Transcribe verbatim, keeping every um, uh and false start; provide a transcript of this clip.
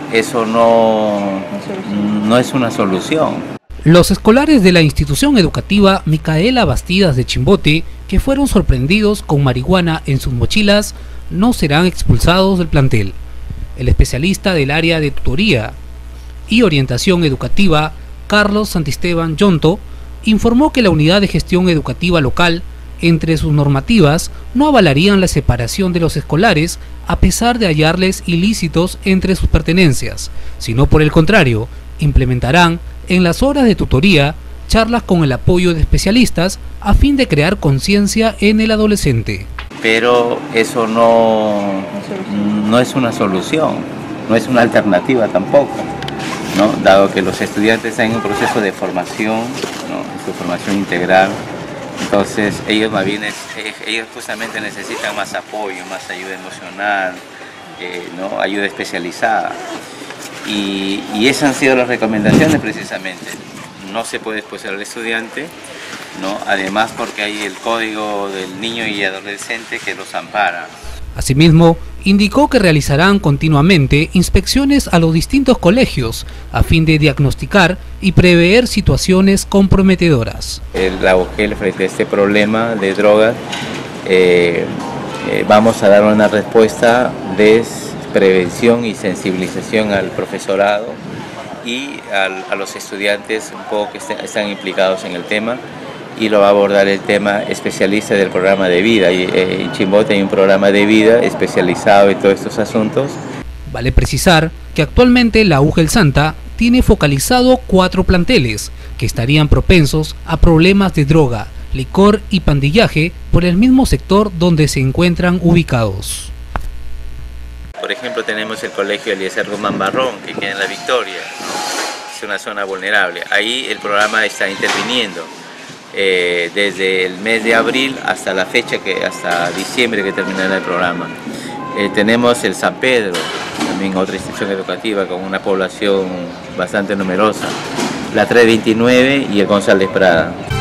eso no, no es una solución. Los escolares de la institución educativa Micaela Bastidas de Chimbote, que fueron sorprendidos con marihuana en sus mochilas, no serán expulsados del plantel. El especialista del área de tutoría y orientación educativa, Carlos Santisteban Yonto, informó que la unidad de gestión educativa local, entre sus normativas, no avalarían la separación de los escolares a pesar de hallarles ilícitos entre sus pertenencias, sino por el contrario, implementarán en las horas de tutoría charlas con el apoyo de especialistas a fin de crear conciencia en el adolescente. Pero eso no, no es una solución, no es una alternativa tampoco, ¿no? Dado que los estudiantes están en un proceso de formación, ¿no? Su formación integral, entonces ellos más bien, ellos justamente necesitan más apoyo, más ayuda emocional, eh, ¿no? Ayuda especializada. Y, y esas han sido las recomendaciones precisamente. No se puede expulsar al estudiante, ¿no? Además porque hay el Código del Niño y Adolescente que los ampara. Asimismo, indicó que realizarán continuamente inspecciones a los distintos colegios a fin de diagnosticar y prever situaciones comprometedoras. La U G E L frente a este problema de drogas, eh, eh, vamos a dar una respuesta de prevención y sensibilización al profesorado y al, a los estudiantes un poco que est están implicados en el tema, y lo va a abordar el tema especialista del programa de vida. Y, eh, en Chimbote hay un programa de vida especializado en todos estos asuntos. Vale precisar que actualmente la U G E L Santa tiene focalizado cuatro planteles que estarían propensos a problemas de droga, licor y pandillaje por el mismo sector donde se encuentran ubicados. Por ejemplo, tenemos el colegio Eliezer Guzmán Barrón, que queda en La Victoria, es una zona vulnerable. Ahí el programa está interviniendo eh, desde el mes de abril hasta la fecha, que hasta diciembre que terminará el programa. Eh, tenemos el San Pedro, también otra institución educativa con una población bastante numerosa, la trescientos veintinueve y el González Prada.